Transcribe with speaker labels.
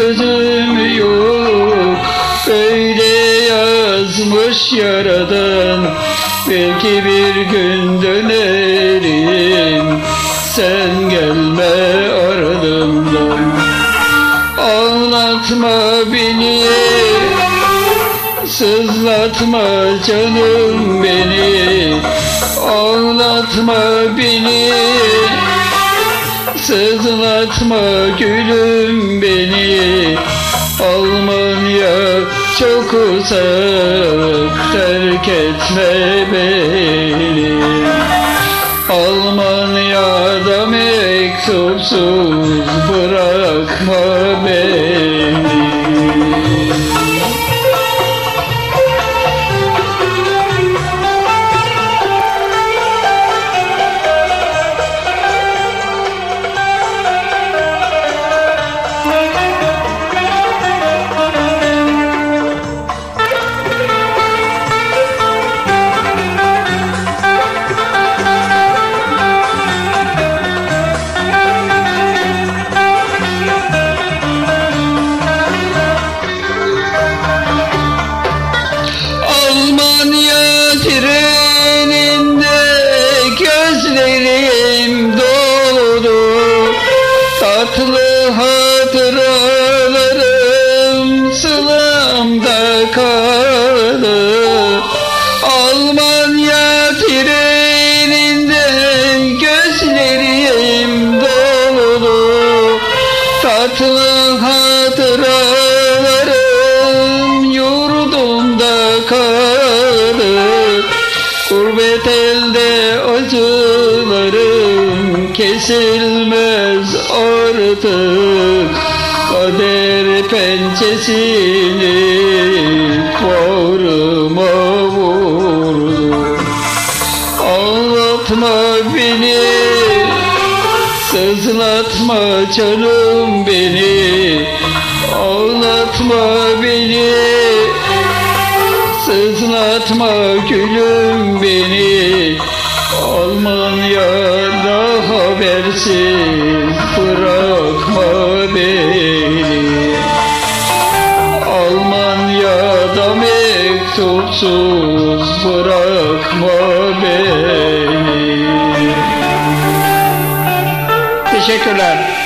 Speaker 1: sözüm yok. Öyle yazmış Yaradan, belki bir gün dönerim, sen gelme ardımdan. Ağlatma beni, sızlatma canım beni. Ağlatma beni, sızlatma gülüm beni. Almanya çok uzak, terk etme beni. Almanya'da mektupsuz bırakma beni. Almanya treninde gözlerim dolu, tatlı hatıralarım sılamda kaldı. Almanya treninde gözlerim dolu, tatlı hatıralarım yurdumda kalır. Gurbet elde acılarım kesilmez artık, kader pençesini bağrıma vurdu. Ağlatma beni, sızlatma canım beni. Ağlatma beni, sızlatma gülüm beni. Almanya'da habersiz bırakma beni. Almanya'da mektupsuz bırakma beni. Teşekkürler.